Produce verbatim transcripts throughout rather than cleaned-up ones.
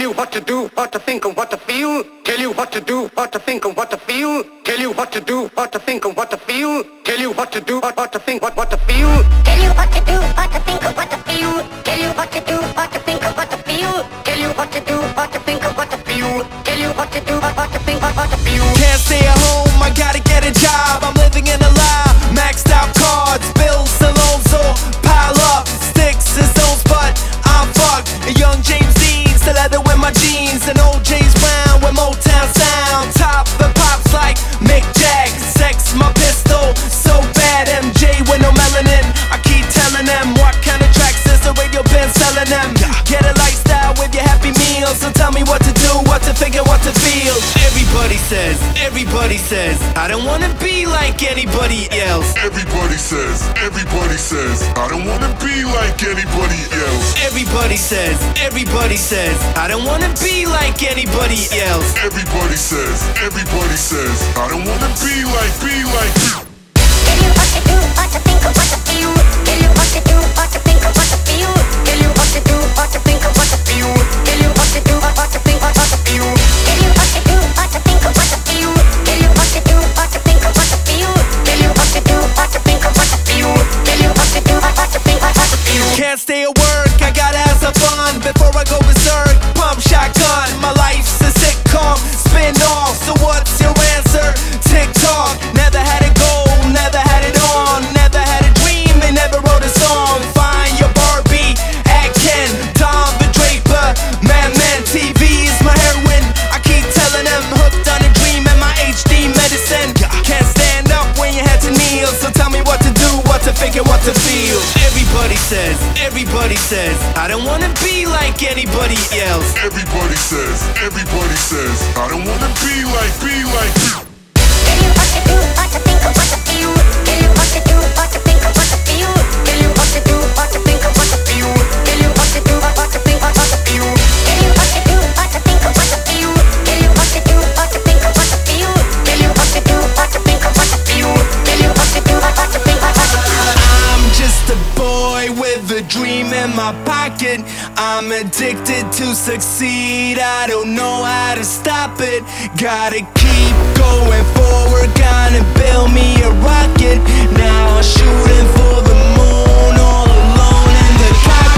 you what to do, what to think and what to feel. Tell you what to do, what to think and what to feel. Tell you what to do, what to think and what to feel. Tell you what to do, what what to think, what what to feel. Tell you what to do, what to think and what to feel. Tell you what to do, what to think and what to feel. Tell you what to do, what to think and what to feel. Tell you what to do, what what to think, what what to feel. Can't stay at home, I gotta get a job. I'm living in a lie, maxed out cards, bills and loans all pile up. Sticks and stones, but I'm fucked. A young James Dean, still leather with my jeans. And old James Brown with Motown sound. Top the pops like Mick Jag. Sex my pistol, so bad. M J with no melanin. I keep telling them what kind of tracks is the radio been selling them. Get a lifestyle with your happy meals. So tell me what to do, what to think and what to feel. Everybody says, everybody says, I don't wanna be like anybody else. Everybody says, everybody says, I don't wanna be like anybody else. Everybody says, everybody says, I don't wanna be like anybody else. Everybody says, everybody says, I don't wanna be like, be like you. Tell you what to do, what to think and what to feel. Tell you what to do, what to think and what to feel. Tell you what to do, what to think and what to feel. Tell you what to do, what what to think, what what to feel. Tell you what to do, what to think and what to feel. Tell you what to do, what to think and what to feel. Tell you what to do, what to think and what to feel. Tell you what to do, what what to think, what what to feel. Can't stay at work, I gotta have some fun before I go berserk. Pump shotgun, my life's a sitcom. Spin off, so what's your answer? TikTok, never had a goal, never had it on. Never had a dream, they never wrote a song. Find your Barbie, at Ken, Tom the Draper. Man, man, T V is my heroin. I keep telling them, hooked on a dream and my H D medicine. Can't stand up when you had to kneel, so tell me what to do, what to think and what to feel. Everybody says, everybody says, I don't wanna be like anybody else. Everybody says, everybody says, I don't wanna be like, be like you. Tell you what to do, what to think and what to feel. Tell you what to do, what to think and what to feel. Tell you what to do, what to think and what to feel. Tell you what to do, what what to think, what what to feel. Tell you what to do, what to think and what to feel. Tell you what to do, what to think and what to feel. Tell you what to do, what to think and what to feel. Tell you what to do, what what to think, what what to feel. I'm just a boy with a dream in my pocket. I'm addicted to succeed, I don't know how to stop it. Gotta keep going forward, gonna build me a rocket. Now I'm shooting for the moon, all alone in the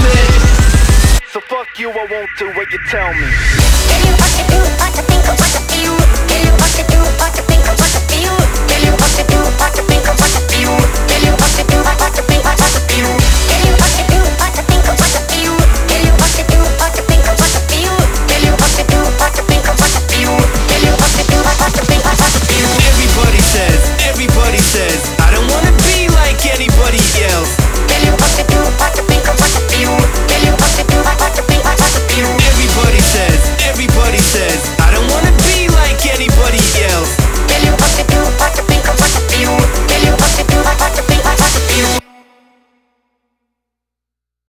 cockpit. So fuck you, I won't do what you tell me. Tell you what to do, what to think and what to feel. Tell you what to do, what to think and what to feel. Tell you what to do, what to think and what to feel. Tell you what to do, what what to think, what what to feel. Tell you what to do, what to think and what to feel.